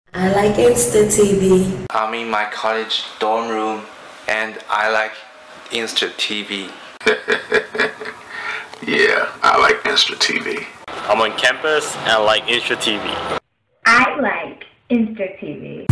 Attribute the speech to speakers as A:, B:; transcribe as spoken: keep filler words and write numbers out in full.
A: I like Insta-T V.
B: I'm in my college dorm room and I like Instra-T V.
C: Yeah, I like Instra-T V.
D: I'm on campus and I like Instra-T V.
E: I like Instra-T V.